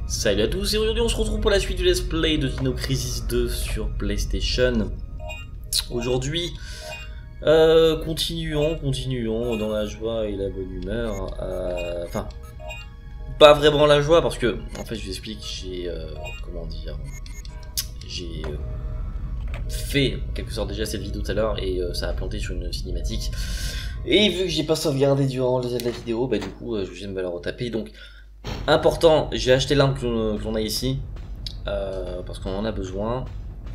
Salut à tous et aujourd'hui on se retrouve pour la suite du let's play de Dino Crisis 2 sur PlayStation. Aujourd'hui, continuons dans la joie et la bonne humeur. Enfin, pas vraiment la joie parce que, en fait je vous explique, j'ai, comment dire, j'ai fait en quelque sorte déjà cette vidéo tout à l'heure et ça a planté sur une cinématique. Et vu que j'ai pas sauvegardé durant la vidéo, bah du coup je vais me la retaper. Donc important, j'ai acheté l'arme que l'on a ici parce qu'on en a besoin.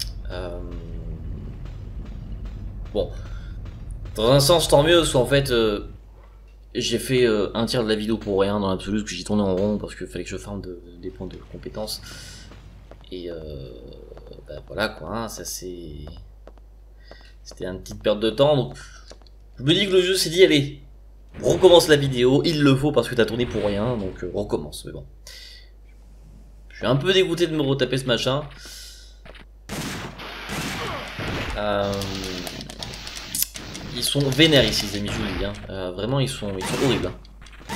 Bon, dans un sens tant mieux, parce qu'en fait j'ai fait un tiers de la vidéo pour rien dans l'absolu, parce que j'y tournais en rond parce qu'il fallait que je farme des points de compétences. Et bah voilà quoi, hein, ça c'était une petite perte de temps. Donc je me dis que le jeu s'est dit allez, recommence la vidéo, il le faut parce que t'as tourné pour rien, donc recommence. Mais bon, je suis un peu dégoûté de me retaper ce machin. Ils sont vénères ici les amis, je vous le dis, hein. Vraiment ils sont horribles, hein.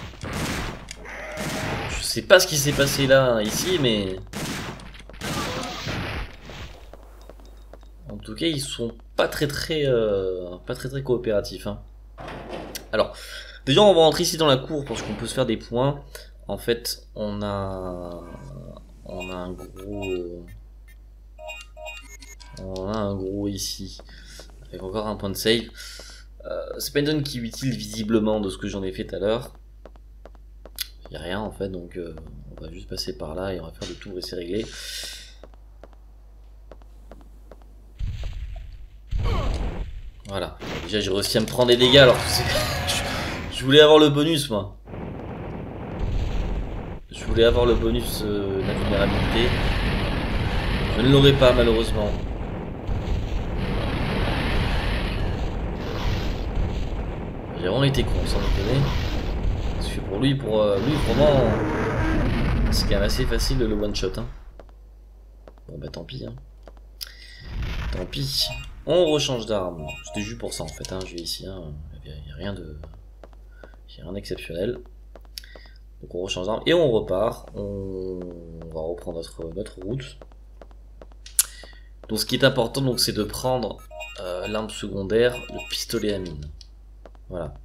Je sais pas ce qui s'est passé là ici, mais en tout cas ils sont pas très coopératifs, hein. Alors déjà on va rentrer ici dans la cour parce qu'on peut se faire des points. En fait on a un gros ici avec encore un point de save. C'est pas une zone qui est utile visiblement de ce que j'en ai fait tout à l'heure. Il n'y a rien en fait, donc on va juste passer par là et on va faire le tour et c'est réglé. Voilà, déjà j'ai réussi à me prendre des dégâts alors que je voulais avoir le bonus moi. Je voulais avoir le bonus d'invulnérabilité. Je ne l'aurai pas malheureusement. J'ai vraiment été con sans déconner. Parce que pour lui vraiment c'est quand même assez facile le one shot, hein. Bon bah tant pis, hein. Tant pis. On rechange d'arme. C'était juste pour ça en fait, hein. Je vais ici, hein. Il n'y a rien d'exceptionnel. Donc on rechange d'arme et on repart. On va reprendre notre route. Donc ce qui est important donc c'est de prendre l'arme secondaire, le pistolet à mine. Voilà.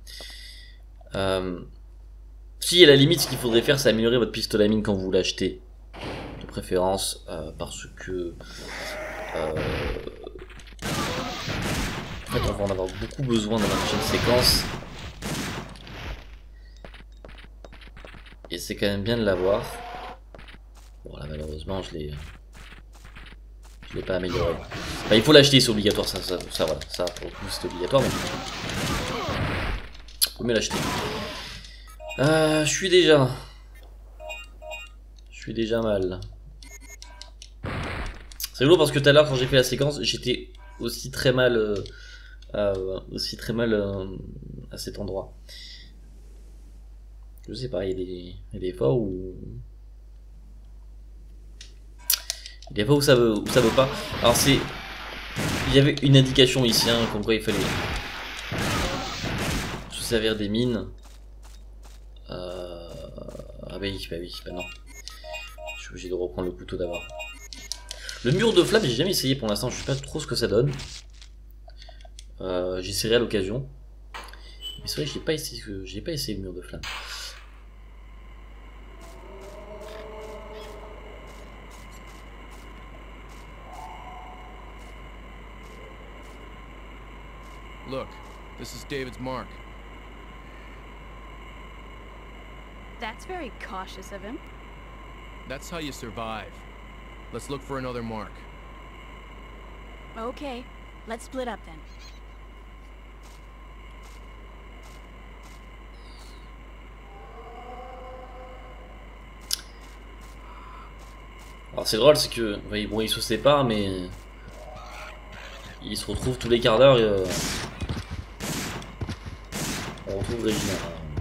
Si à la limite ce qu'il faudrait faire c'est améliorer votre pistolet à mine quand vous l'achetez. De préférence parce que en fait on va en avoir beaucoup besoin dans la prochaine séquence. Et c'est quand même bien de l'avoir. Bon là malheureusement je l'ai pas amélioré. Enfin, il faut l'acheter, c'est obligatoire, ça voilà, ça pour le coup c'est obligatoire, mais faut mieux l'acheter. Je suis déjà mal. C'est rigolo parce que tout à l'heure quand j'ai fait la séquence, j'étais aussi très mal à cet endroit. Je sais pas, il y a des fois où ça veut pas. Alors il y avait une indication ici, hein, comme quoi il fallait se servir des mines. Ah bah oui, bah non. Je suis obligé de reprendre le couteau d'abord. Le mur de flamme, j'ai jamais essayé pour l'instant, je sais pas trop ce que ça donne. J'essaierai à l'occasion. Mais c'est vrai que j'ai pas essayé le mur de flamme. Look, this is David's mark. That's very cautious of him. That's how you survive. Let's look for another mark. Okay, let's split up then. Alors c'est drôle, c'est que bon, ils se séparent, mais ils se retrouvent tous les quarts d'heure. On retrouve Regina.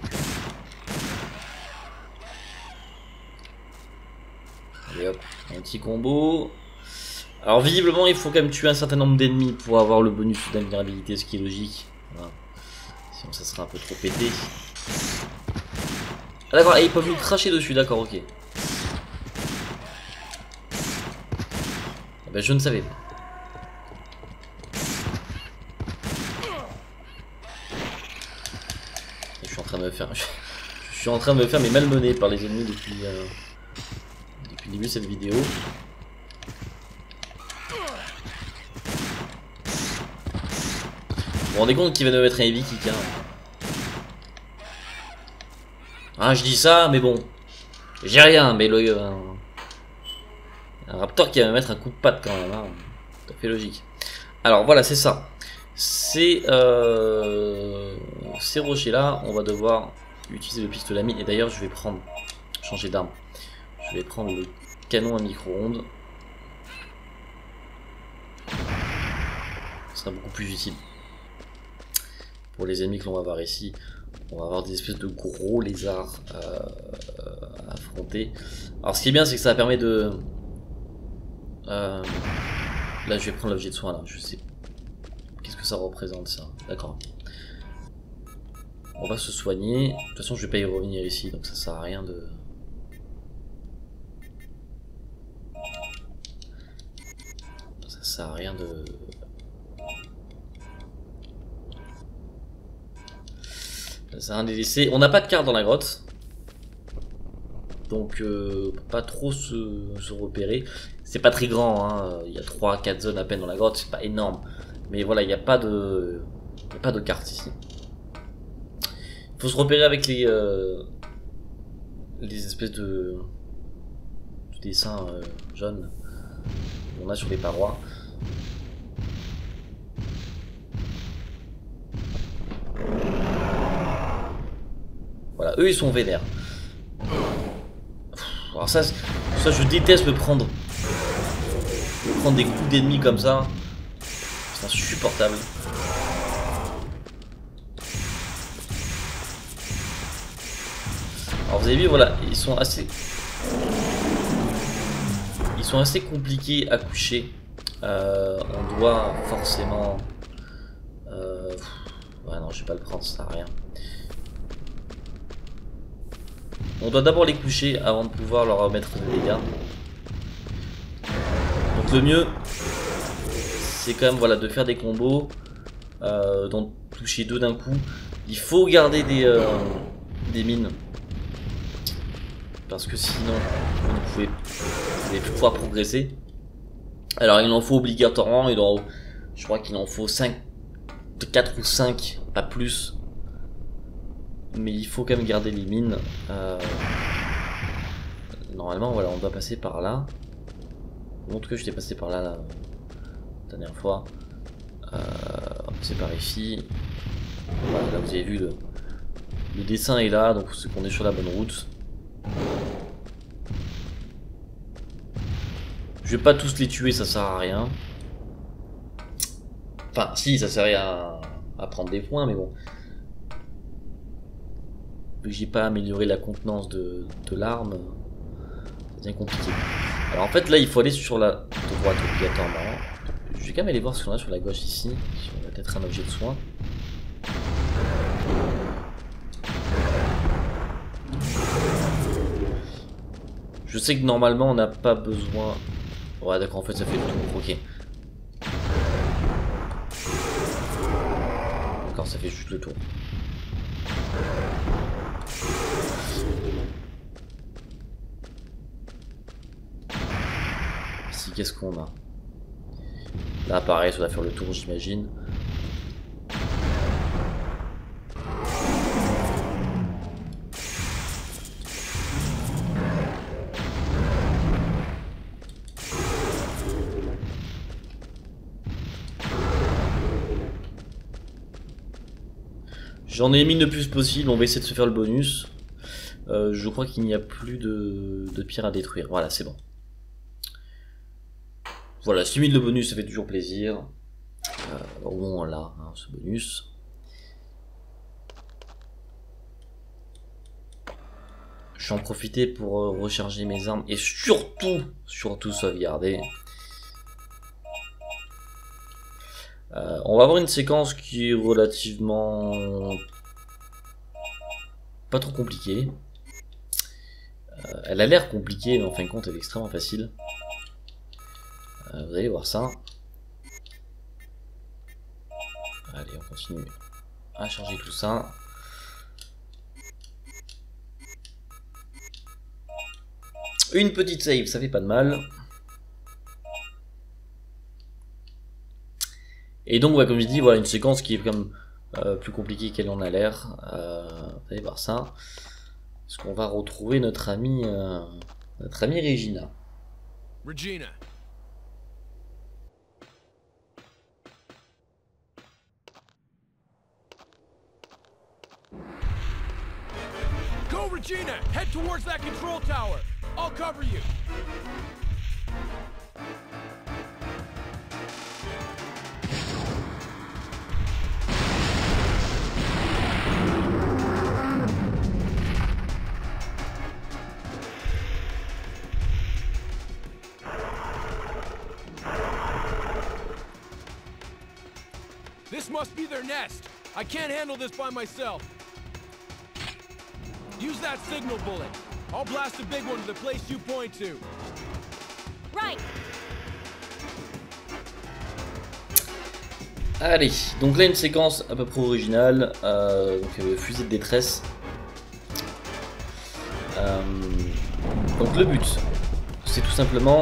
Allez hop, un petit combo. Alors visiblement il faut quand même tuer un certain nombre d'ennemis pour avoir le bonus d'invulnérabilité, ce qui est logique. Voilà. Sinon ça serait un peu trop pété. Ah d'accord, et ils peuvent nous cracher dessus, d'accord, ok. Ben, je ne savais pas. Je suis en train de me faire... Je suis en train de me faire mais malmener par les ennemis depuis le début de cette vidéo. Vous vous rendez compte qu'il va nous mettre un heavy kick, hein. Ah, je dis ça, mais bon. J'ai rien, mais un raptor qui va me mettre un coup de patte quand même, hein. Tout à fait logique. Alors voilà, c'est ça. Ces rochers là, on va devoir utiliser le pistolet à mine. Et d'ailleurs, je vais changer d'arme. Je vais prendre le canon à micro-ondes. Ce sera beaucoup plus utile. Pour les ennemis que l'on va avoir ici, on va avoir des espèces de gros lézards à affronter. Alors ce qui est bien, c'est que ça permet de... là, je vais prendre l'objet de soin là. Je sais. Qu'est-ce que ça représente ça? D'accord. On va se soigner. De toute façon, je vais pas y revenir ici, donc ça sert à rien de... Ça sert à rien de... Ça sert à rien de les laisser. On n'a pas de carte dans la grotte. Donc, on peut pas trop se repérer. C'est pas très grand, hein. Il y a 3-4 zones à peine dans la grotte, c'est pas énorme. Mais voilà, il n'y a pas de carte ici. Il faut se repérer avec les espèces de dessins jaunes qu'on a sur les parois. Voilà, eux ils sont vénères. Alors ça je déteste me prendre des coups d'ennemis comme ça. C'est insupportable. Alors vous avez vu, voilà, ils sont assez compliqués à coucher. On doit forcément... ouais non, je vais pas le prendre, ça sert à rien. On doit d'abord les coucher avant de pouvoir leur mettre des dégâts. Donc le mieux, c'est quand même voilà, de faire des combos, d'en toucher 2 d'un coup. Il faut garder des mines. Parce que sinon, vous n'allez plus pouvoir progresser. Alors il en faut obligatoirement, je crois qu'il en faut 4 ou 5, pas plus. Mais il faut quand même garder les mines. Normalement, voilà, on doit passer par là. En tout cas, j'étais passé par là la dernière fois. C'est par ici. Voilà, là vous avez vu le dessin est là, donc c'est qu'on est sur la bonne route. Je vais pas tous les tuer, ça sert à rien. Enfin, si, ça sert à rien à prendre des points, mais bon. Vu que j'ai pas amélioré la contenance de l'arme, ça devient compliqué. Alors en fait, là, il faut aller sur la droite obligatoirement. Je vais quand même aller voir ce qu'on a sur la gauche ici. Si on a peut-être un objet de soin. Je sais que normalement, on n'a pas besoin... Ouais, d'accord, en fait, ça fait le tour. Ok. D'accord, ça fait juste le tour. Ici, qu'est-ce qu'on a? Là, pareil, ça va faire le tour, j'imagine. J'en ai mis le plus possible, on va essayer de se faire le bonus. Je crois qu'il n'y a plus de pierres à détruire. Voilà, c'est bon. Voilà, 6000 de bonus, ça fait toujours plaisir. Au moins là, hein, ce bonus. Je vais en profiter pour recharger mes armes et surtout sauvegarder. On va avoir une séquence qui est relativement pas trop compliquée. Elle a l'air compliquée, mais en fin de compte, elle est extrêmement facile. Vous allez voir ça. Allez, on continue à charger tout ça. Une petite save, ça fait pas de mal. Et donc, ouais, comme je dis, voilà une séquence qui est comme plus compliquée qu'elle en a l'air. Vous allez voir ça. Parce qu'on va retrouver notre amie Regina. Regina. Go, Regina! Head towards that control tower. I'll cover you. This must be their nest. I can't handle this by myself. Use that signal bullet. I'll blast a big one to the place you point to. Right. Allez, donc là une séquence à peu près originale, fusée de détresse. Donc le but, c'est tout simplement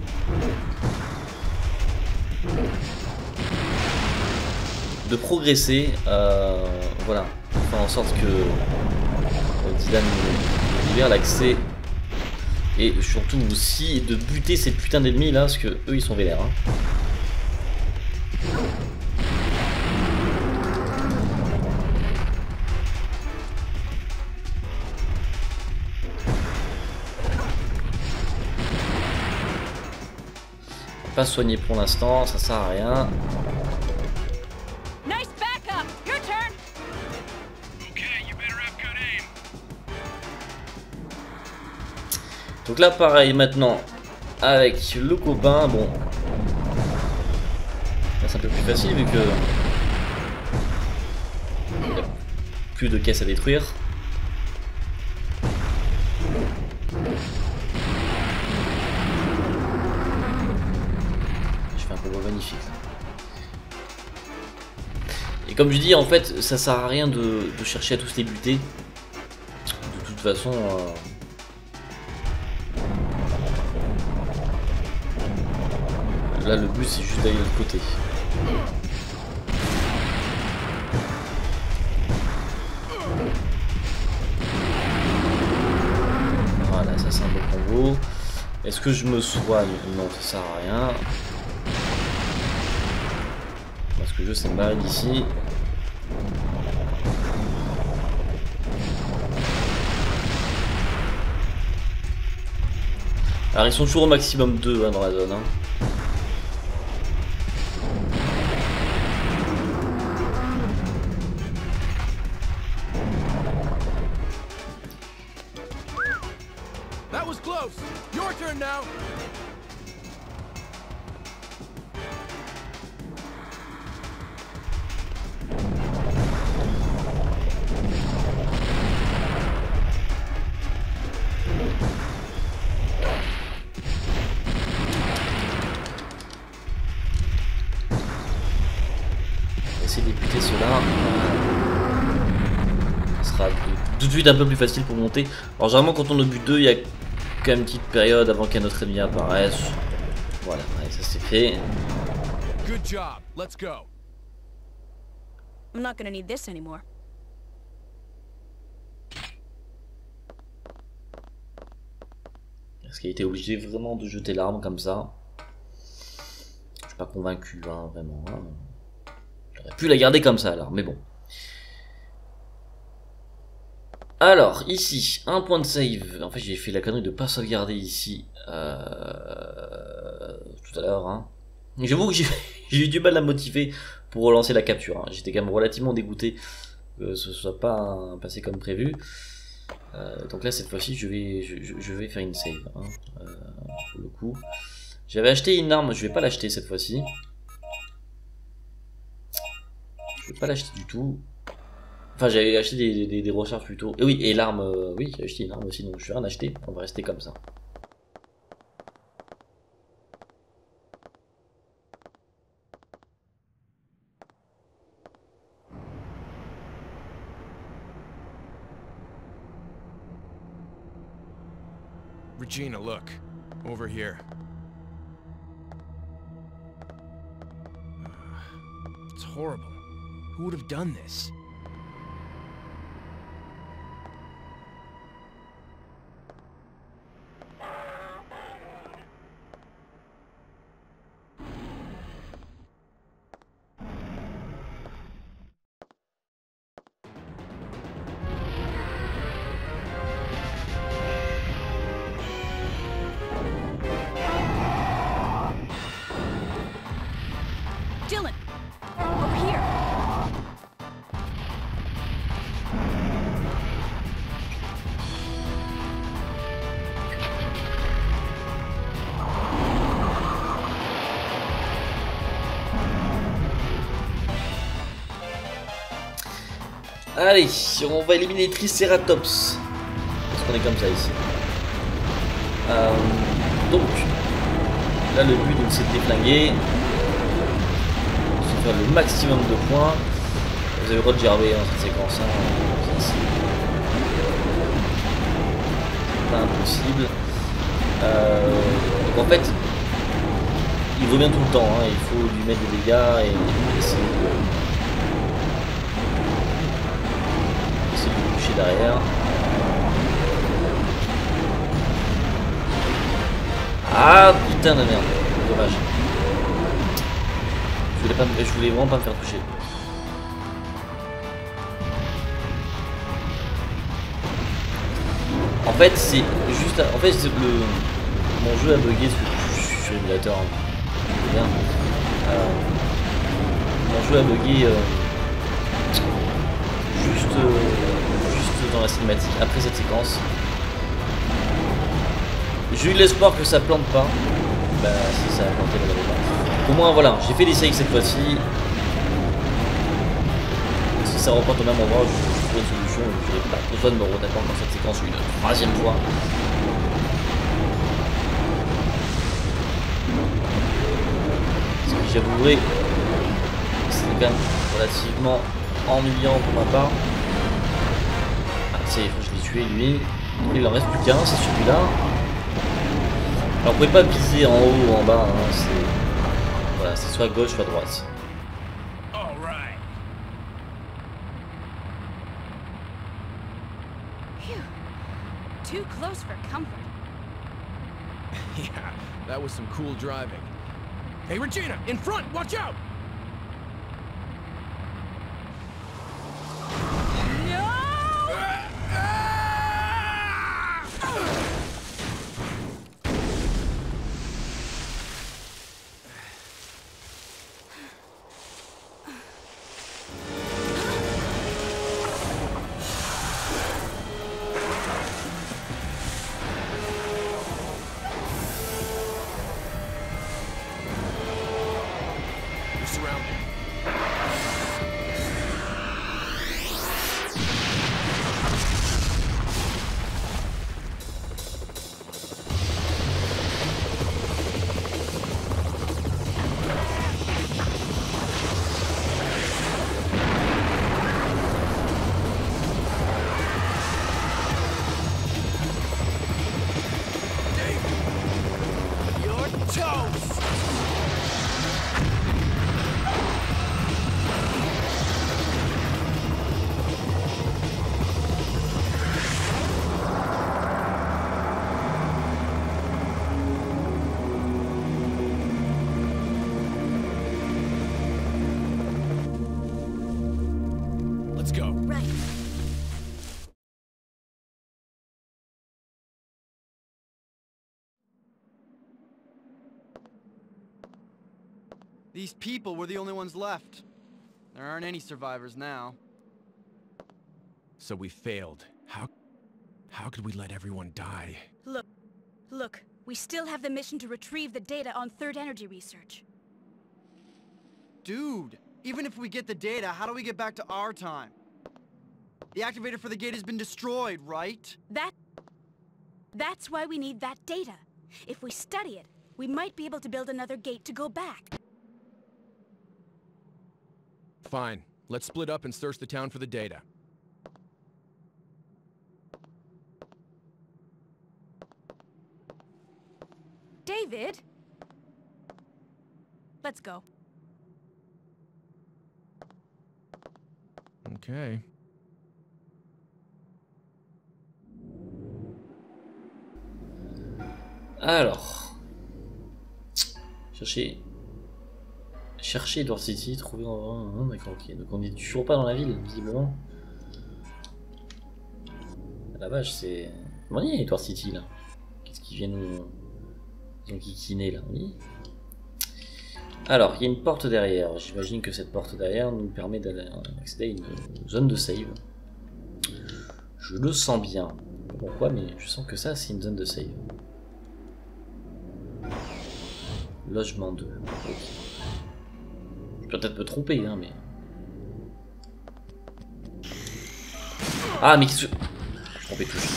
de progresser, voilà, faire en sorte que Dylan libère l'accès et surtout aussi de buter ces putains d'ennemis là, parce que eux ils sont vénères. Hein. Pas soigner pour l'instant, ça sert à rien. Nice backup. Your turn. Okay, you better have good aim. Donc là pareil maintenant avec le copain, bon là c'est un peu plus facile vu que il n'y a plus de caisses à détruire. Je fais un combo magnifique là. Et comme je dis en fait ça sert à rien de chercher à tous les buter. De toute façon là le but c'est juste d'aller de l'autre côté. Voilà, ça c'est un bon combo. Est-ce que je me soigne? Non, ça sert à rien. Parce que je sais me barrer d'ici. Alors ils sont toujours au maximum 2 hein, dans la zone. Hein. That was close. Your turn now. Essayer de buter cela. Ce sera tout de suite un peu plus facile pour monter. Alors généralement quand on est au but 2, il y a quand même une petite période avant qu'un autre ennemi apparaisse. Voilà, ouais, ça c'est fait. Good job. Let's go. I'm not gonna need this anymore. Est-ce qu'il a été obligé vraiment de jeter l'arme comme ça? Je suis pas convaincu, hein, vraiment. Hein. J'aurais pu la garder comme ça alors, mais bon. Alors, ici, un point de save. En fait, j'ai fait la connerie de pas sauvegarder ici tout à l'heure. Hein. J'avoue que j'ai eu du mal à me motiver pour relancer la capture. Hein. J'étais quand même relativement dégoûté que ce soit pas passé comme prévu. Donc là, cette fois-ci, je vais faire une save. Hein. Pour le coup, j'avais acheté une arme. Je vais pas l'acheter cette fois-ci. Je vais pas l'acheter du tout. Enfin, j'avais acheté des recharges plutôt. Et oui, et l'arme, oui, j'ai acheté une arme aussi, donc je vais rien acheter. On va rester comme ça. Regina, look. Over here. It's horrible. Who would have done this? Dylan! Over here! Allez, on va éliminer Triceratops. Parce qu'on est comme ça ici. Donc, là le but c'est de déflinguer. C'est de faire le maximum de points. Vous avez le droit de gerber dans cette séquence. C'est pas impossible. Donc en fait, il vaut bien tout le temps. Il faut lui mettre des dégâts et essayer de le toucher derrière. Ah putain de merde, dommage. Je voulais vraiment pas me faire toucher. En fait c'est juste, en fait mon jeu a bugué parce que je suis sur émulateur. Bien. Mon jeu a bugué juste dans la cinématique après cette séquence. J'ai eu l'espoir que ça plante pas. Bah si ça a planté, là, pas. Au moins voilà, j'ai fait des saves cette fois-ci. Si ça replante au même endroit, je trouve une solution. Je n'ai pas besoin de me retaper dans cette séquence une troisième fois. Parce que j'avouerai, c'est quand même relativement ennuyant pour ma part. Ah c'est, je l'ai tué lui. Il en reste plus qu'un, c'est celui-là. Alors vous pouvez pas viser en haut ou en bas, voilà, c'est soit gauche soit droite. Alright. Too close for comfort. Yeah, that was some cool driving. Hey Regina, in front, watch out! Let's go. Right. These people were the only ones left. There aren't any survivors now. So we failed. How could we let everyone die? Look, we still have the mission to retrieve the data on Third Energy Research. Dude, even if we get the data, how do we get back to our time? The activator for the gate has been destroyed, right? That's why we need that data. If we study it, we might be able to build another gate to go back. Fine. Let's split up and search the town for the data. David? Let's go. Okay. Alors. Chercher Edward City, trouver en... D'accord, ok. Donc on est toujours pas dans la ville, visiblement. La vache, c'est... On y est, Edward City, là. Qu'est-ce qui vient nous... Ils ont kikiné, là, oui. Alors, il y a une porte derrière. J'imagine que cette porte derrière nous permet d'accéder à une zone de save. Je le sens bien. Pourquoi, mais je sens que ça, c'est une zone de save. Logement 2. Okay. Je peux peut-être me tromper, hein, mais... Ah, mais qu'est-ce que... Je trompais touche.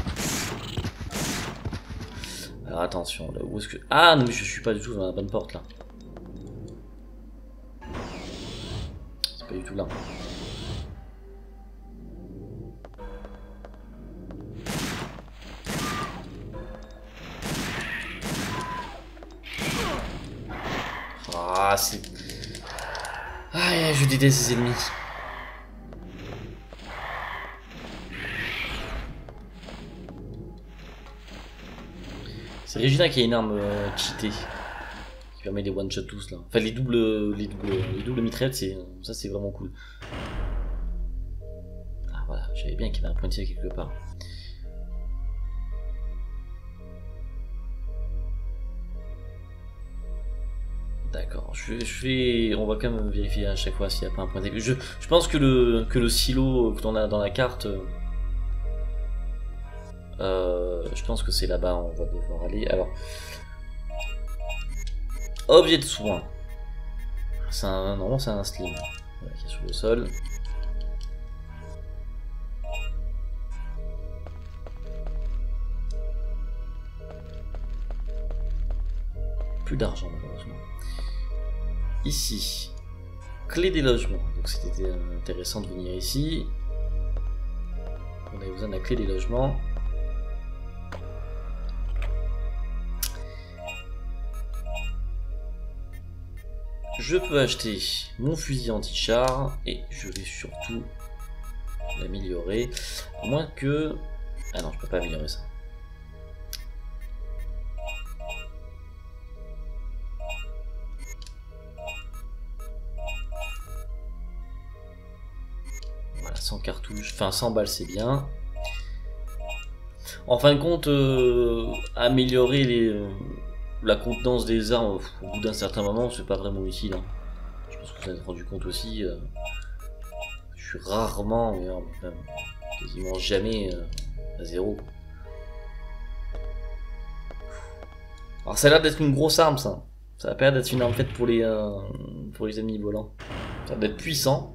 Alors attention, là où est-ce que... Ah, non, mais je suis pas du tout dans la bonne porte, là. C'est pas du tout là. Ah, c'est... Ah, je déteste ces ennemis. C'est Regina qui a une arme cheatée. Qui permet les one-shot tous là. Enfin les doubles mitraillettes, ça c'est vraiment cool. Ah voilà, j'avais bien qu'il y avait un pointier quelque part. D'accord, on va quand même vérifier à chaque fois s'il n'y a pas un point d'aigu. Je pense que le silo que l'on a dans la carte, je pense que c'est là-bas, on va devoir aller. Alors, objet de soin. Normalement c'est un slim. Voilà, qui est sur le sol. Plus d'argent malheureusement. Ici, clé des logements. Donc c'était intéressant de venir ici. On avait besoin de la clé des logements. Je peux acheter mon fusil anti-char et je vais surtout l'améliorer. À moins que... Ah non, je peux pas améliorer ça. Voilà, 100 cartouches, enfin 100 balles c'est bien. En fin de compte, améliorer la contenance des armes au bout d'un certain moment, c'est pas vraiment utile. Hein. Je pense que vous avez rendu compte aussi. Je suis rarement, mais même quasiment jamais à 0. Alors ça a l'air d'être une grosse arme ça. Ça a l'air d'être une arme faite pour les ennemis volants. Ça a l'air d'être puissant.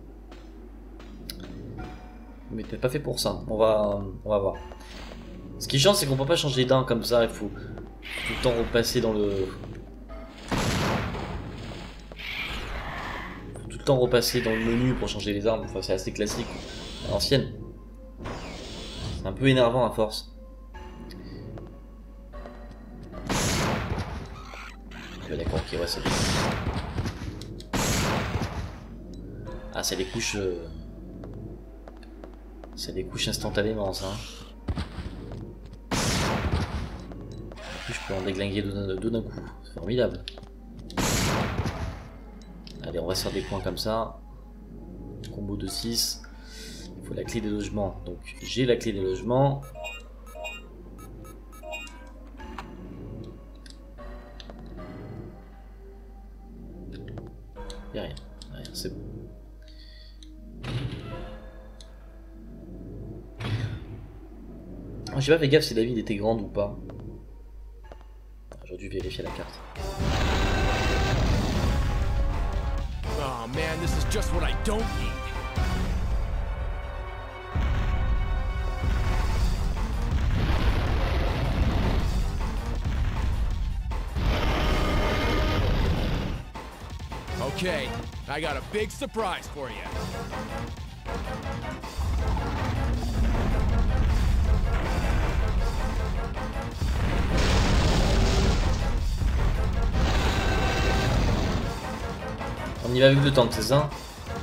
Mais peut-être pas fait pour ça. On va voir. Ce qui est chiant, c'est qu'on peut pas changer d'arme comme ça. Il faut tout le temps repasser dans le... Tout le temps repasser dans le menu pour changer les armes. Enfin, c'est assez classique à l'ancienne. C'est un peu énervant à force. D'accord, ok, ouais, c'est... Ah, c'est des couches... C'est des couches instantanément, ça. Je peux en déglinguer deux d'un coup. C'est formidable. Allez, on va se faire des points comme ça. Combo de 6. Il faut la clé des logements. Donc, j'ai la clé des logements. Il n'y a rien. Rien, c'est bon. J'ai pas fait gaffe si la ville était grande ou pas. J'aurais dû vérifier la carte. Oh man, this is just what I don't need. Okay, I got a big surprise for you. On y va avec le tank, c'est ça?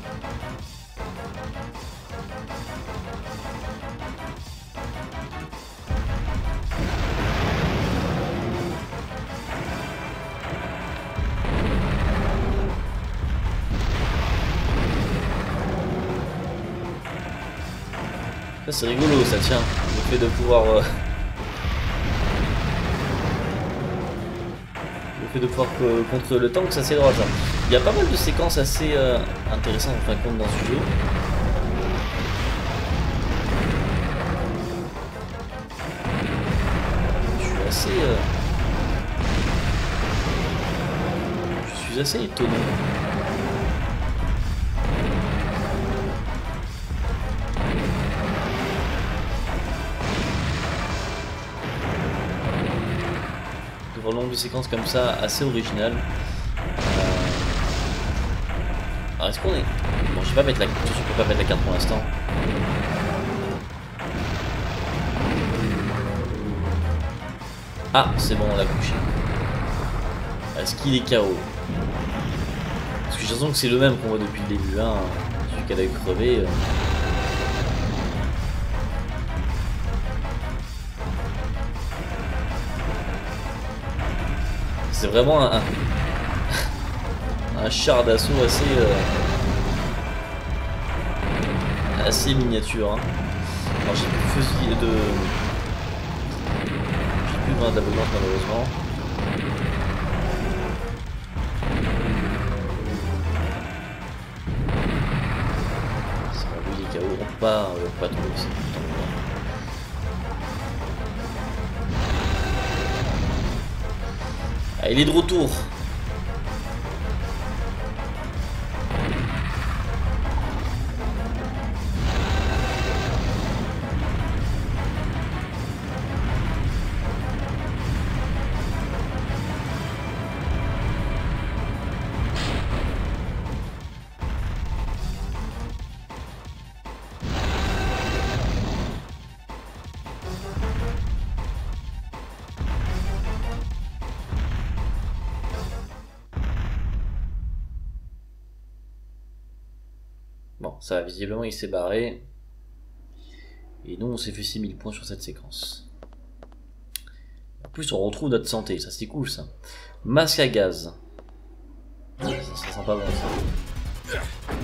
Ça c'est rigolo ça, tiens, le fait de pouvoir contre le tank, ça c'est drôle ça. Il y a pas mal de séquences assez intéressantes en fin de compte dans ce jeu. Je suis assez étonné. Devant le nombre de séquences comme ça, assez originales. Alors est-ce qu'on est... Bon, je vais pas mettre la... Je peux pas mettre la carte pour l'instant. Ah, c'est bon, on l'a couché. Est-ce qu'il est KO? Parce que j'ai l'impression que c'est le même qu'on voit depuis le début, hein. Celui qu'elle a crevé. C'est vraiment un char d'assaut assez miniature. Hein. Alors j'ai plus de fusil de... J'ai plus de main d'abondance malheureusement. C'est bon, lui il est KO, on peut pas trop aussi. Ah, il est de retour. Bon, ça va, visiblement il s'est barré. Et nous on s'est fait 6000 points sur cette séquence. En plus on retrouve notre santé, ça c'est cool ça. Masque à gaz. Ça sent pas bon ça.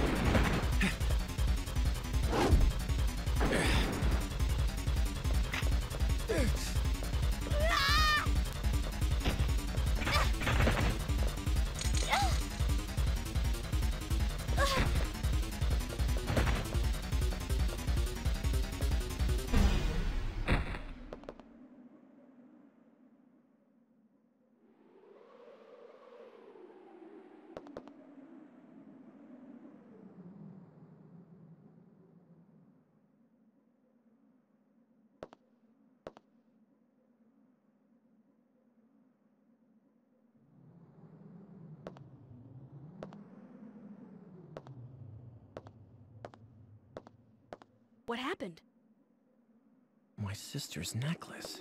What happened? My sister's necklace.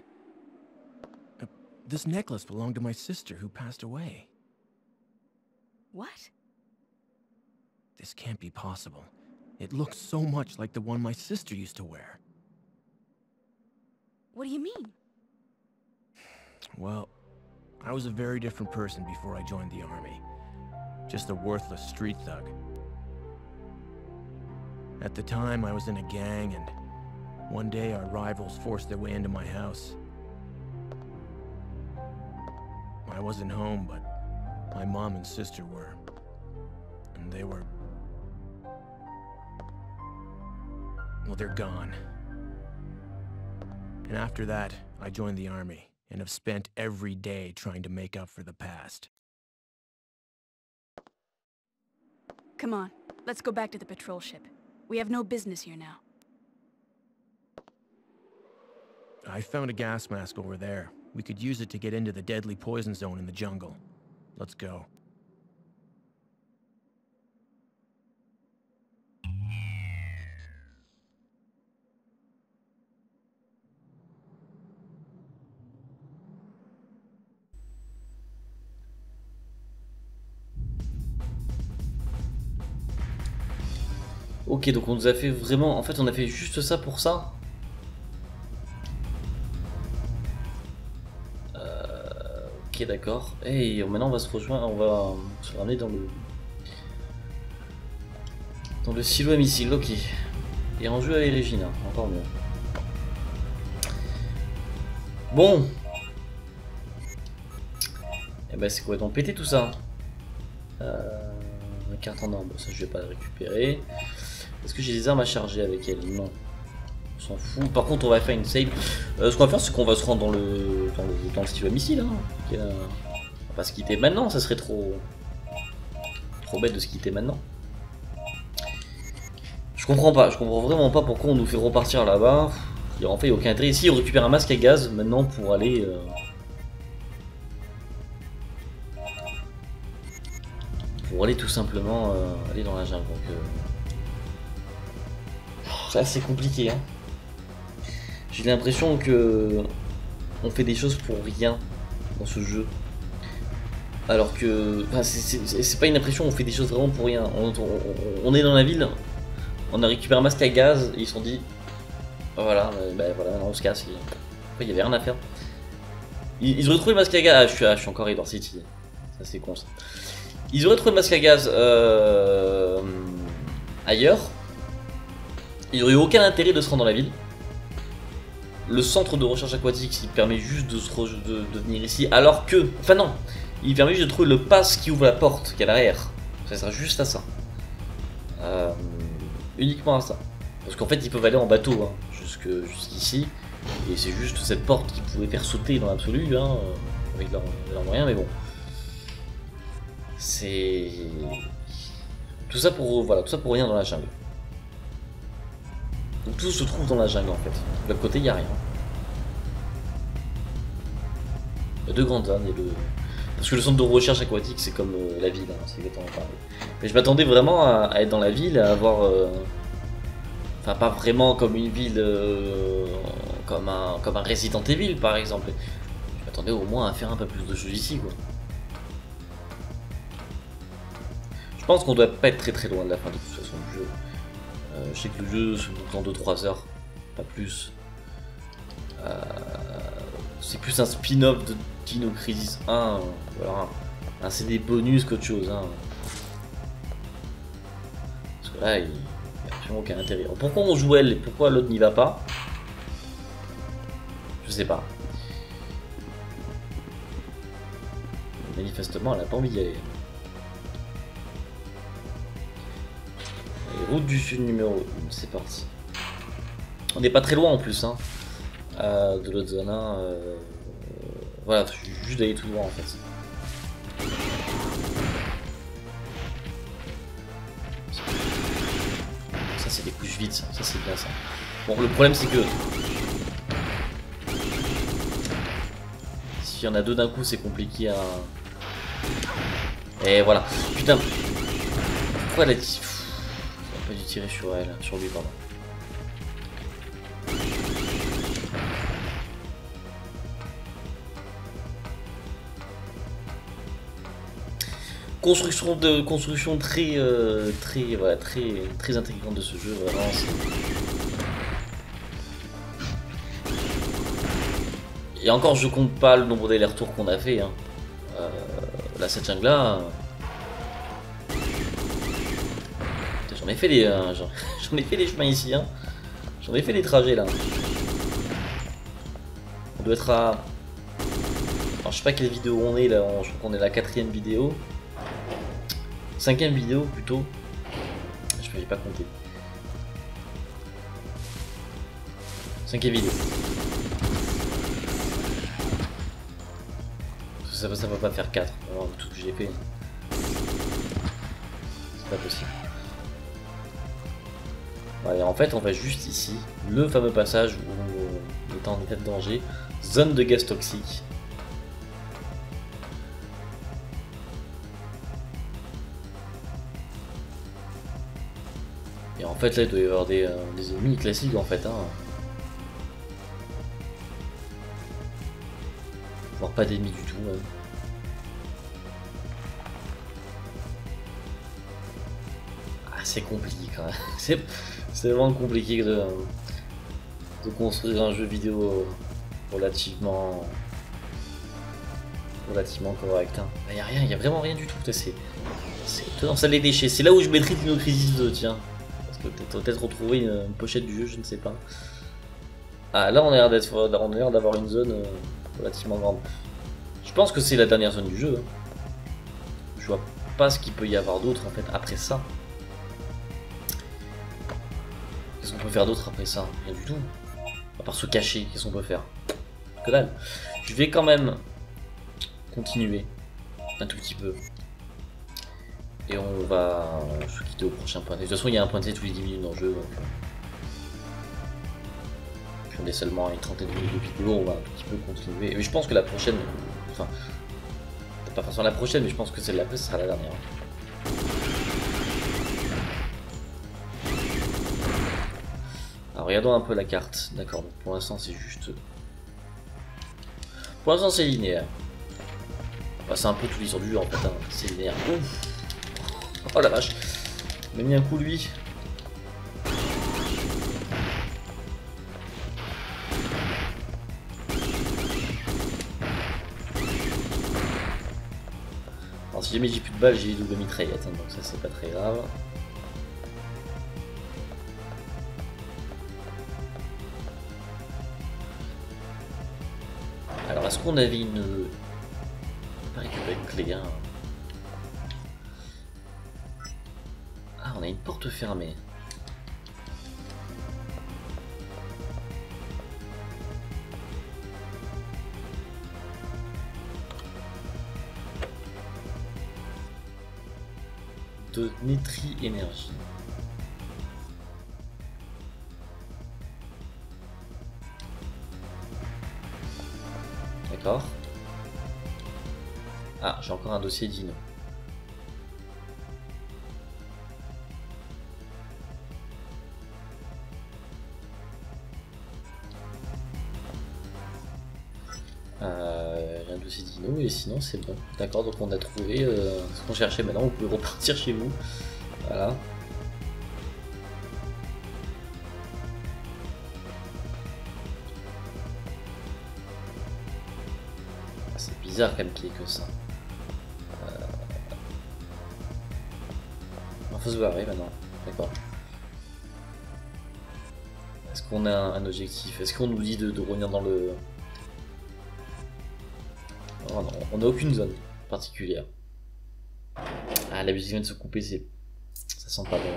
This necklace belonged to my sister who passed away. What? This can't be possible. It looks so much like the one my sister used to wear. What do you mean? Well, I was a very different person before I joined the army. Just a worthless street thug. At the time, I was in a gang, and one day our rivals forced their way into my house. I wasn't home, but my mom and sister were. And they were... well, they're gone. And after that, I joined the army, and have spent every day trying to make up for the past. Come on, let's go back to the patrol ship. We have no business here now. I found a gas mask over there. We could use it to get into the deadly poison zone in the jungle. Let's go. Ok, donc on nous a fait vraiment... En fait, on a fait juste ça pour ça. Ok, d'accord. Et maintenant, on va se rejoindre, on va se ramener dans le... Dans le silo à missiles, ok. Et en jeu avec Regina, encore mieux. Bon. Et ben c'est complètement pété tout ça. La carte en or, bon, ça je vais pas la récupérer. Est-ce que j'ai des armes à charger avec elle? Non. On s'en fout. Par contre on va faire une save. Ce qu'on va faire c'est qu'on va se rendre dans le stylo à missile. Hein. On va pas se quitter maintenant, ça serait trop bête de se quitter maintenant. Je comprends vraiment pas pourquoi on nous fait repartir là-bas. En fait il n'y a aucun intérêt. Ici on récupère un masque à gaz maintenant pour aller... Pour aller tout simplement aller dans la jungle. Donc, c'est assez compliqué. Hein. J'ai l'impression que on fait des choses pour rien dans ce jeu. Alors que... Enfin, c'est pas une impression, on fait des choses vraiment pour rien. On est dans la ville, on a récupéré un masque à gaz et ils se sont dit... Voilà, voilà, on se casse. Il y avait rien à faire. Ils auraient trouvé le masque à gaz... je suis encore à Edward City. Ça c'est con ça. Ils auraient trouvé le masque à gaz ailleurs. Il n'y aurait eu aucun intérêt de se rendre dans la ville. Le centre de recherche aquatique, il permet juste de venir ici. Alors que... Enfin non. Il permet juste de trouver le pass qui ouvre la porte, qui est à l'arrière. Ça sert juste à ça. Uniquement à ça. Parce qu'en fait, ils peuvent aller en bateau hein, jusqu'ici. Et c'est juste cette porte qui pouvait faire sauter dans l'absolu. Hein, avec leurs moyens, mais bon. C'est... Tout ça pour rien dans la jungle. Donc tout se trouve dans la jungle en fait. De l'autre côté il n'y a rien. Il y a deux grandes zones et le... Parce que le centre de recherche aquatique c'est comme la ville, hein, c'est exactement pareil. Mais je m'attendais vraiment à être dans la ville, à avoir... Enfin pas vraiment comme une ville... comme un Resident Evil par exemple. Je m'attendais au moins à faire un peu plus de choses ici quoi. Je pense qu'on doit pas être très loin de la fin de toute façon du jeu. Je sais que le jeu se monte en 2-3 heures, pas plus. C'est plus un spin-off de Dino Crisis 1. Voilà. C'est des bonus qu'autre chose. Hein. Parce que là, il n'y a absolument aucun intérêt. Alors, pourquoi on joue elle et pourquoi l'autre n'y va pas? Je sais pas. Manifestement, elle n'a pas envie d'y aller. Route du Sud numéro 1, c'est parti. On n'est pas très loin en plus hein, de l'autre zone. Hein, voilà, juste d'aller tout droit en fait. Ça c'est des couches vides, ça c'est bien ça. Bon, le problème c'est que s'il y en a deux d'un coup, c'est compliqué à. Et voilà. Putain. Pourquoi elle a dit. Pas dû tirer sur elle, sur lui pardon. Construction très intelligente de ce jeu vraiment. Et encore je compte pas le nombre d'allers-retours qu'on a fait. Hein. Là cette jungle là. J'en ai fait des chemins ici, hein. J'en ai fait des trajets là. On doit être à... Alors, je sais pas quelle vidéo on est là, je crois qu'on est à la 4ème vidéo. 5ème vidéo plutôt. Je n'ai pas compté. 5ème vidéo. Ça va pas faire 4, alors, tout ce que j'ai fait. C'est pas possible. Ouais, en fait, on va juste ici, le fameux passage où on est en état de danger, zone de gaz toxique. Et en fait, là, il doit y avoir des ennemis classiques en fait. Hein. Voire pas d'ennemis du tout. Même. c'est compliqué quand même. C'est vraiment compliqué de construire un jeu vidéo relativement correct. Hein. Y a rien, y a vraiment rien du tout. C'est étonnant, ça les déchets. C'est là où je mettrais Dino Crisis 2, tiens. Parce que peut-être retrouver une pochette du jeu, je ne sais pas. Ah, là on a l'air d'avoir une zone relativement grande. Je pense que c'est la dernière zone du jeu. Hein. Je vois pas ce qu'il peut y avoir d'autre en fait après ça. Qu'est-ce qu'on peut faire d'autre après ça? Rien du tout. À part se cacher, qu'est-ce qu'on peut faire? Que dalle. Je vais quand même continuer un tout petit peu. Et on va se quitter au prochain point. De toute façon, il y a un point de tous les 10 minutes dans le jeu. Donc... Puis on est seulement à une trentaine de minutes de vidéo, on va un tout petit peu continuer. Et je pense que la prochaine... Enfin... Pas forcément la prochaine, mais je pense que celle d'après, ce sera la dernière. Alors regardons un peu la carte. D'accord, donc pour l'instant c'est juste... Pour l'instant c'est linéaire. Enfin, c'est un peu tous les du jeu en fait, hein. C'est linéaire. Ouf. Oh la vache. Il m'a mis un coup lui. Alors si jamais j'ai plus de balles, j'ai double mitraillette, hein, donc ça c'est pas très grave. Alors est-ce qu'on avait une... Pas récupérer une clé, hein. Ah, on a une porte fermée. De Netri Énergie. D'accord. Ah, j'ai encore un dossier Dino. J'ai un dossier Dino et sinon c'est bon. D'accord, donc on a trouvé ce qu'on cherchait. Maintenant vous pouvez repartir chez vous. Voilà. C'est bizarre quand même qu'il y ait que ça. Il faut se barrer maintenant. D'accord. Est-ce qu'on a un objectif? Est-ce qu'on nous dit de revenir dans le... Oh non, on n'a aucune zone particulière. Ah, la musique vient de se couper, ça sent pas bon.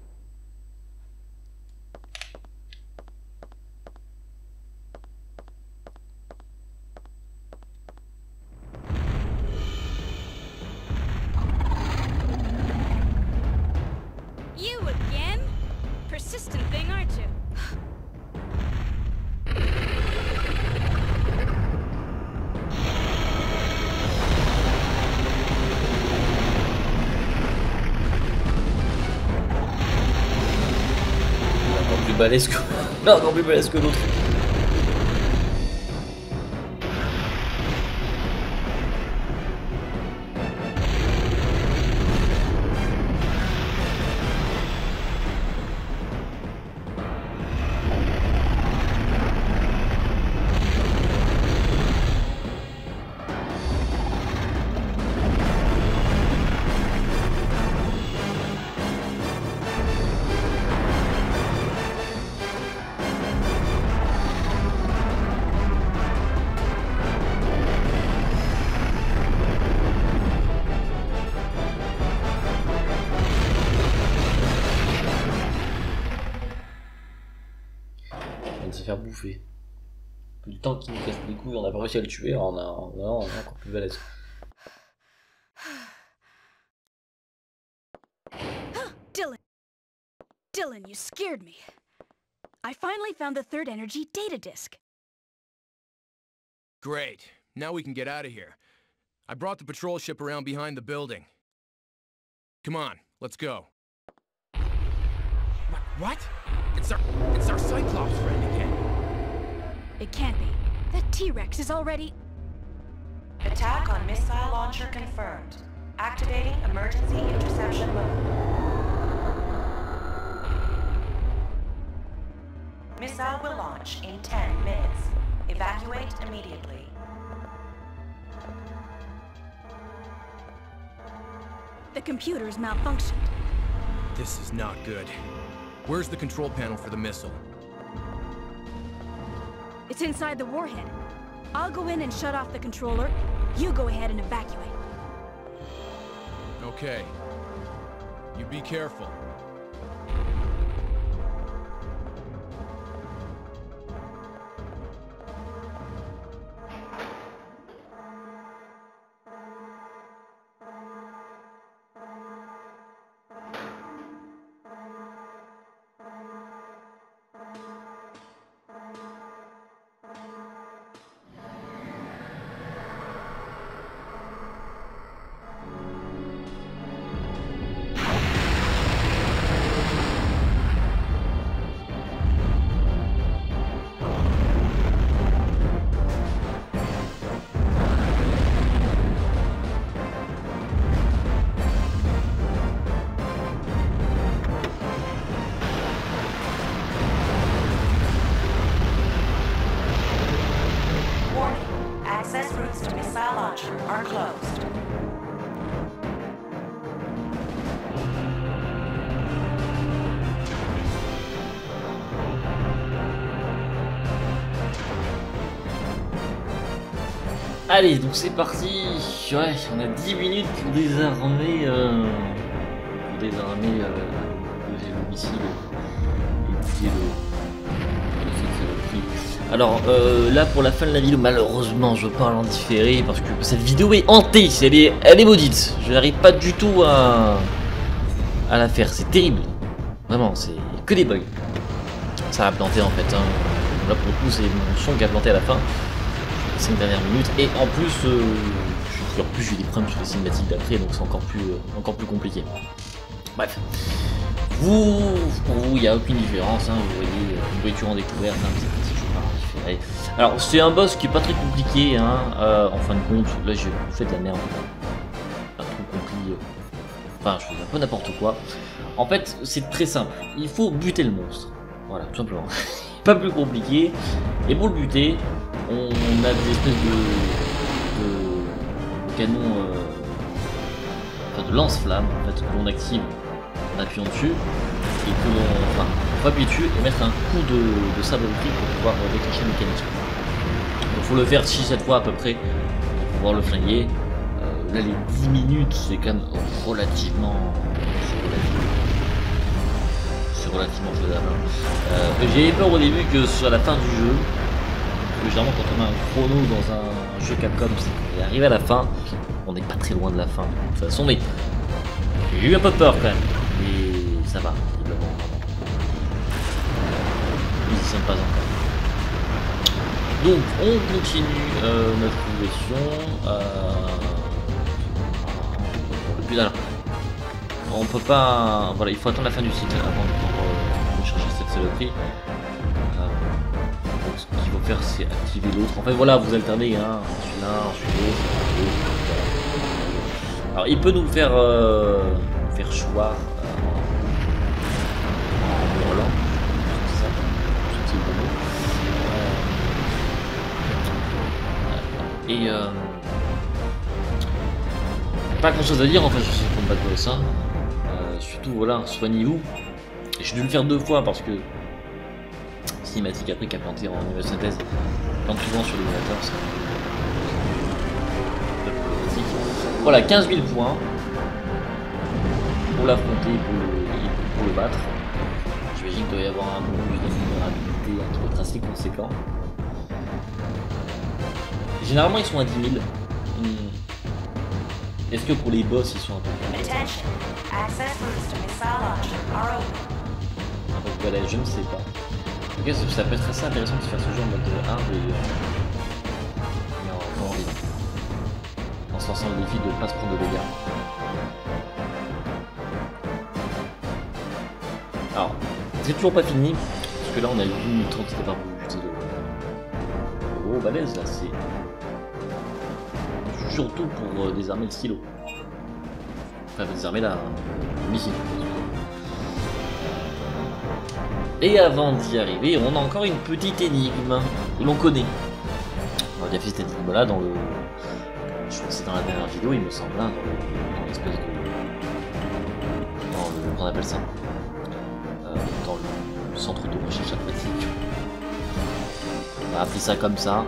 You again? Persistent thing, aren't you? Balèze que... Non, encore plus balèze que l'autre. Se faire bouffer. Plus le temps qu'il nous casse les couilles, on a pas réussi à le tuer, alors on a encore plus balèze. Dylan, you scared me. I finally found the third energy data disk. Great. Now we can get out of here. I brought the patrol ship around behind the building. Come on, let's go. What? It's our Cyclops friend again. It can't be. That T-Rex is already... Attack on missile launcher confirmed. Activating emergency interception mode. Missile will launch in 10 minutes. Evacuate immediately. The computer's malfunctioned. This is not good. Where's the control panel for the missile? It's inside the warhead. I'll go in and shut off the controller. You go ahead and evacuate. Okay. You be careful. Access routes to missile launcher are closed. Allez, donc c'est parti. Ouais, on a 10 minutes pour désarmer le missile et plier le prix. Alors là pour la fin de la vidéo, malheureusement je parle en différé parce que cette vidéo est hantée, elle est maudite. Je n'arrive pas du tout à la faire, c'est terrible. Vraiment, c'est que des bugs. Ça a planté en fait. Hein. Là pour le coup c'est mon son qui a planté à la fin. 5 dernières minutes et en plus j'ai des problèmes sur les cinématiques d'après, donc c'est encore plus compliqué. Bref, pour vous il n'y a aucune différence, hein, vous voyez une voiture en découverte, hein, c'est petit jeu par différé. Alors c'est un boss qui est pas très compliqué, hein, en fin de compte. Là j'ai fait de la merde, pas trop compris, enfin je fais un peu n'importe quoi. En fait c'est très simple, il faut buter le monstre, voilà tout simplement. Pas plus compliqué, et pour le buter on a des espèces de canons, enfin de lance-flammes en fait, que l'on active en appuyant dessus et que l'on va appuyer dessus et mettre un coup de sabre électrique pour pouvoir déclencher le mécanisme. Donc il faut le faire 6-7 fois à peu près pour pouvoir le flinguer. Là les 10 minutes c'est quand même relativement faisable. J'ai eu peur au début que sur la fin du jeu, généralement quand on a un chrono dans un jeu Capcom, c'est qu'on est arrivé à la fin, on n'est pas très loin de la fin de toute façon, mais j'ai eu un peu peur quand même, et ça va, évidemment. Ils y sont pas encore. Donc on continue notre progression. Putain, on peut pas, voilà, il faut attendre la fin du cycle avant de pouvoir rechercher cette saloperie. Donc ce qu'il faut faire c'est activer l'autre. En fait voilà, vous alternez, hein, ensuite l'un, ensuite l'autre. Alors il peut nous faire choix en hurlant. C'est ça, c'est le bon mot. Et pas grand chose à dire en fait sur ce combat de boss, hein. Surtout voilà, soignez-vous. J'ai dû le faire 2 fois parce que cinématique après qui a planté en nouvelle synthèse plante souvent sur l'émulateur, ça. Voilà, 15 000 points pour l'affronter, pour le battre. J'imagine qu'il doit y avoir un bonus de vulnérabilité qui doit être assez conséquent. Généralement ils sont à 10 000. Est-ce que pour les boss ils sont un peu plus voilà, je ne sais pas. En tout cas, ça peut être assez intéressant de faire ce jeu en mode 1 en se lançant le défi de ne pas se prendre de dégâts. Alors, c'est toujours pas fini, parce que là on a eu 1 minute 30, c'était pas pour buter le gros balèze là, c'est surtout pour désarmer le stylo. Enfin, désarmer la missile. Et avant d'y arriver, on a encore une petite énigme que l'on connaît. On a déjà fait cette énigme là dans le... Je crois que c'est dans la dernière vidéo, il me semble, hein, dans l'espèce de... Dans le... Qu'on appelle ça dans le centre de recherche aquatique. On va appeler ça comme ça.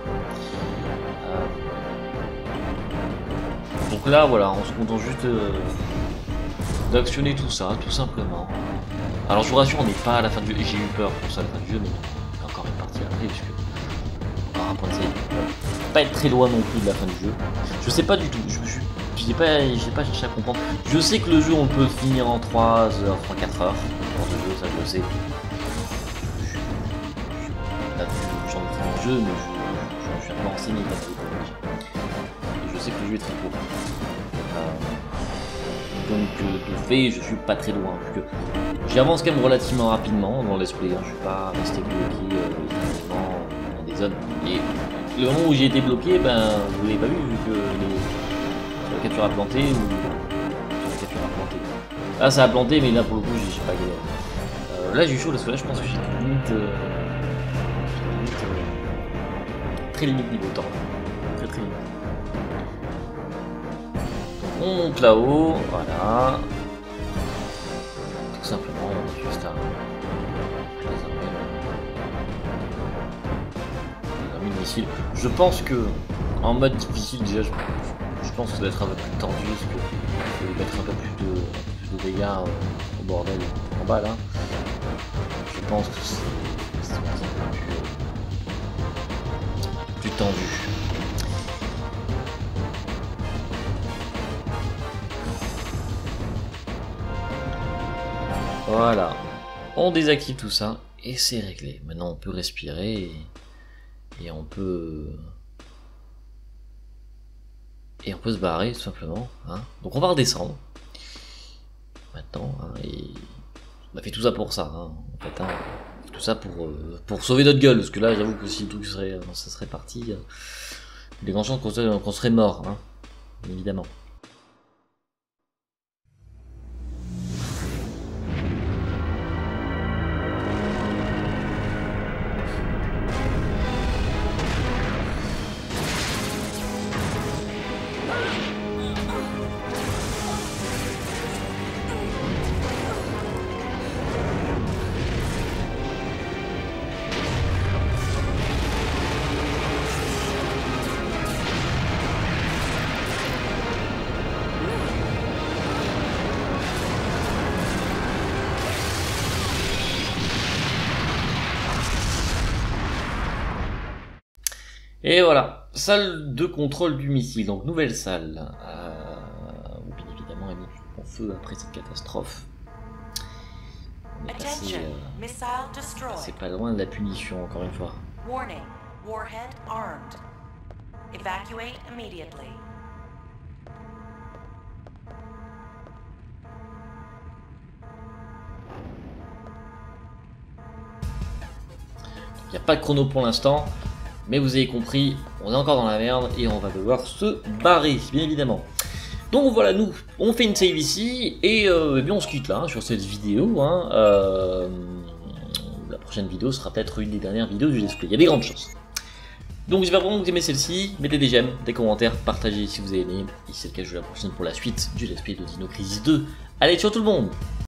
Donc là, voilà, on se contente juste d'actionner tout ça, tout simplement. Alors je vous rassure, on n'est pas à la fin du jeu. J'ai eu peur pour ça à la fin du jeu, mais il y a encore une partie après, puisque encore un point de save. Pas être très loin non plus de la fin du jeu. Je sais pas du tout, j'ai pas cherché à comprendre. Je sais que le jeu on peut finir en 3 heures, 3-4 heures. Dans le jeu, ça je le sais. J'en ai fait le jeu, mais je suis un peu renseigné et je sais que le jeu est très court. Donc de fait, je suis pas très loin. J'avance quand même relativement rapidement dans l'esprit. Hein. Je suis pas resté bloqué dans des zones. Et le moment où j'ai été bloqué, ben vous l'avez pas vu que la capture a planté ou la capture a planté. Là ça a planté, mais là pour le coup j'ai pas galéré. Là j'ai chaud parce que là je pense que j'ai limite, très limite niveau temps. Très limite. On monte là-haut, voilà. Tout simplement, on a juste à désarmer le missile. Je pense que en mode difficile déjà, je pense que ça doit être un peu plus tendu, parce que je vais mettre un peu plus de dégâts au bordel en bas là. Je pense que c'est un petit peu plus tendu. Voilà, on désactive tout ça et c'est réglé. Maintenant on peut respirer et on peut se barrer tout simplement. Hein. Donc on va redescendre. Maintenant, hein, et on a fait tout ça pour ça. Hein, en fait, hein. Tout ça pour sauver notre gueule, parce que là j'avoue que si tout ça serait parti, il y a des grandes chances qu'on serait mort, hein, évidemment. Et voilà, salle de contrôle du missile, donc nouvelle salle. Où bien évidemment, elle est en feu après cette catastrophe. On est passé pas loin de la punition, encore une fois. Warning, warhead armed. Evacuate immediately. Il n'y a pas de chrono pour l'instant. Mais vous avez compris, on est encore dans la merde et on va devoir se barrer, bien évidemment. Donc voilà, nous, on fait une save ici et bien on se quitte là, hein, sur cette vidéo. Hein, la prochaine vidéo sera peut-être une des dernières vidéos du let's play, il y a des grandes chances. Donc j'espère vraiment que vous aimez celle-ci, mettez des j'aime, des commentaires, partagez si vous avez aimé. Et si c'est le cas, je vous la prochaine pour la suite du let's play de Dino Crisis 2. Allez, ciao tout le monde!